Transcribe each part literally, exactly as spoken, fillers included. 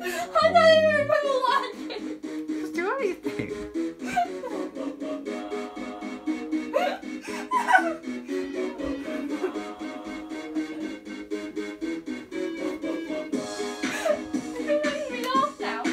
I don't even remember what I did. Just do anything. You're making me laugh now.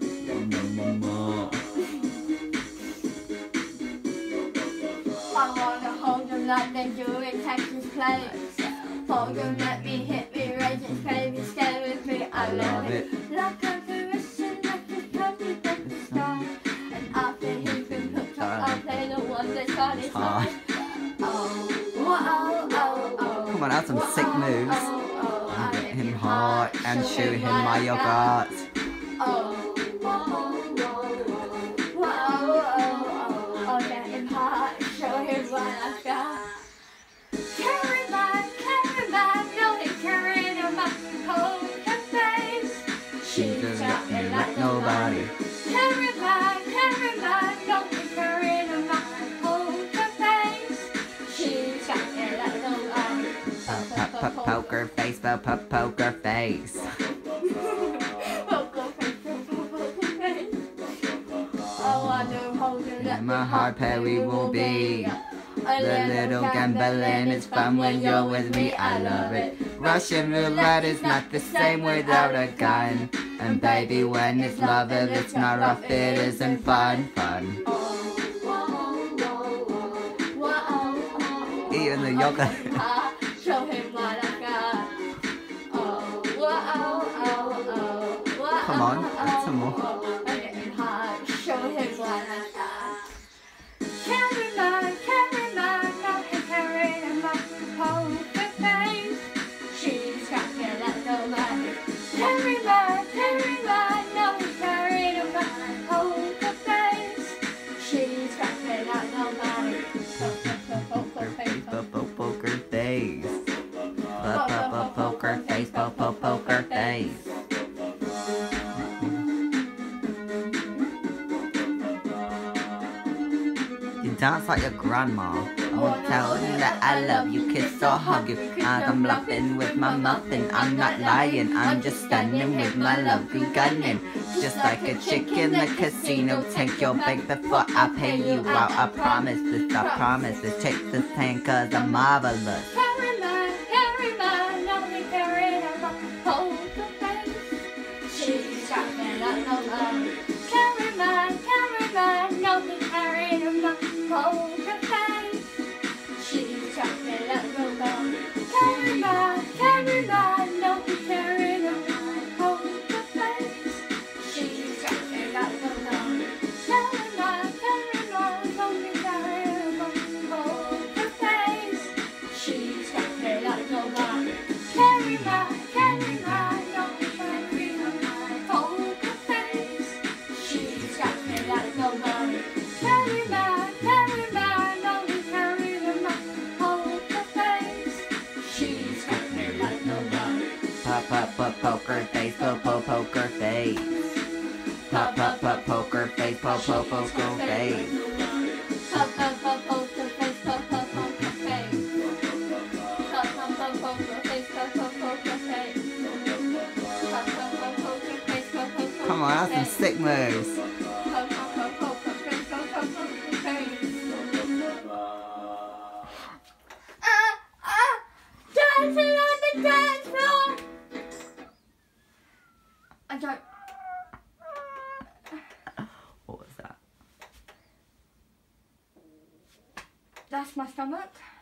I wanna hold them like they do in Texas Place. Hold them, let me hit me, rage it, baby, stay with me. I, I love love it. it. Like a caressing, like a candy from the sky. And after he's been hooked up, I'll play the one that's on his Hard. side. Oh, whoa, oh, oh. Come on, have some Whoa, sick moves. oh, oh, And I get him hard and shoot him my yogurt. Oh, whoa, whoa, whoa, whoa, oh, get him hard, show him what I got. Carry back, carry back, no they carry him back, poker face. She just got me like nobody. Carry back, carry back, no they carry him back, poker face. She's got me like nobody. Pop, pop, pop, poker face, pop, pop, poker face. In my heart, Perry will be. The little gambling is fun when you're with me, I love it. Russian roulette is not the same without a gun. And baby, when it's love, if it's not rough, it isn't fun, fun. Even the yoga. Show him what I got. Oh, whoa, oh, oh, Come on, add some more. I'm getting hot. Show him what I got. Carry my, carry my, not to carry him like a poker face. She's got me like nobody. Carry my, carry my, not to carry him like a poker face. She's got me like nobody. Poker face, Poker face. Poker face, poker face. You dance like your grandma. I won't tell you that I love you, kiss or hug you. I'm bluffing with my muffin. I'm not lying, I'm just stunning with my lovely gunning. Just like a chick in the casino. Take your bank before I pay you out. I promise this, I promise this. Take this tank cause I'm marvelous. carry my, carry my, not to carry him like a poker face. She's got me like nobody. Carry my, carry my, not to carry him like a poker face. She's got me like nobody. Carry my, carry my, not to carry him like a poker face. She's got me like nobody. Carry my, carry my, not to carry him like a poker face. She's got me like nobody. Carry my, carry my, not to carry him like a poker face. She's got me like nobody. Carry my, carry my, not to carry him like a poker face. She's got me like nobody. Pop, pop, pop, poker face, pop, pop, poker face. Pop, pop, pop, poker face, pop, pop, poker face. Pop, pop, pop, poker face, pop, pop, poker face. Pop, pop, pop, poker face, pop, pop, poker face. Pop, pop, pop, poker face, pop, pop, poker Come on, that's some face. sick moves. Pop, pop, pop, poker face, pop, pop, poker face. Ah, ah, dancing on the dance floor. I don't. What was that? That's my stomach.